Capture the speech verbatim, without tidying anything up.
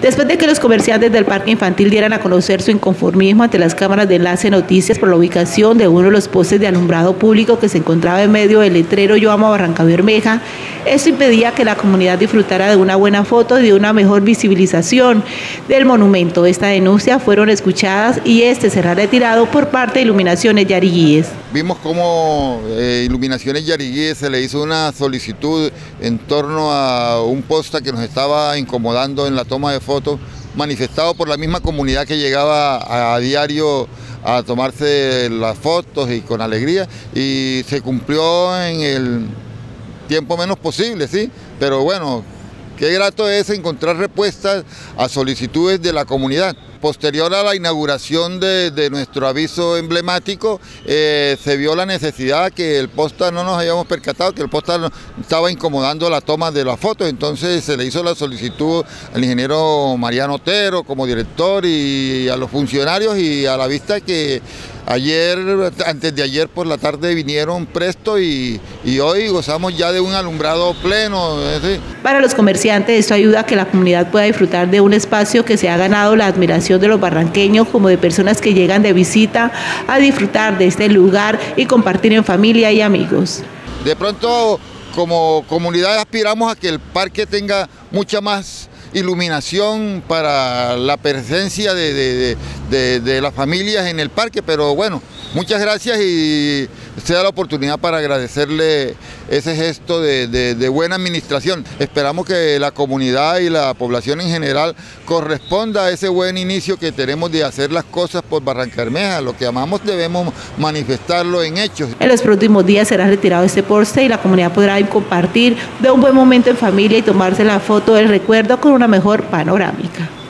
Después de que los comerciantes del parque infantil dieran a conocer su inconformismo ante las cámaras de Enlace Noticias por la ubicación de uno de los postes de alumbrado público que se encontraba en medio del letrero Yo amo a Barrancabermeja, esto impedía que la comunidad disfrutara de una buena foto y de una mejor visibilización del monumento. Esta denuncia fueron escuchadas y este será retirado por parte de Iluminaciones Yariguíes. Vimos cómo eh, Iluminaciones Yariguíes se le hizo una solicitud en torno a un poste que nos estaba incomodando en la toma de fotos, manifestado por la misma comunidad que llegaba a, a diario a tomarse las fotos y con alegría, y se cumplió en el tiempo menos posible, sí, pero bueno, qué grato es encontrar respuestas a solicitudes de la comunidad. Posterior a la inauguración de, de nuestro aviso emblemático, eh, se vio la necesidad que el posta, no nos habíamos percatado que el posta estaba incomodando la toma de las fotos, entonces se le hizo la solicitud al ingeniero Mariano Otero como director y a los funcionarios, y a la vista que ayer, antes de ayer por la tarde vinieron presto y, y hoy gozamos ya de un alumbrado pleno. ¿Sí? Para los comerciantes esto ayuda a que la comunidad pueda disfrutar de un espacio que se ha ganado la admiración de los barranqueños como de personas que llegan de visita a disfrutar de este lugar y compartir en familia y amigos. De pronto como comunidad aspiramos a que el parque tenga mucha más iluminación para la presencia de, de, de, de las familias en el parque, pero bueno, muchas gracias y se da la oportunidad para agradecerle ese gesto de, de, de buena administración. Esperamos que la comunidad y la población en general corresponda a ese buen inicio que tenemos de hacer las cosas por Barrancabermeja. Lo que amamos debemos manifestarlo en hechos. En los próximos días será retirado este poste y la comunidad podrá compartir de un buen momento en familia y tomarse la foto del recuerdo con una mejor panorámica.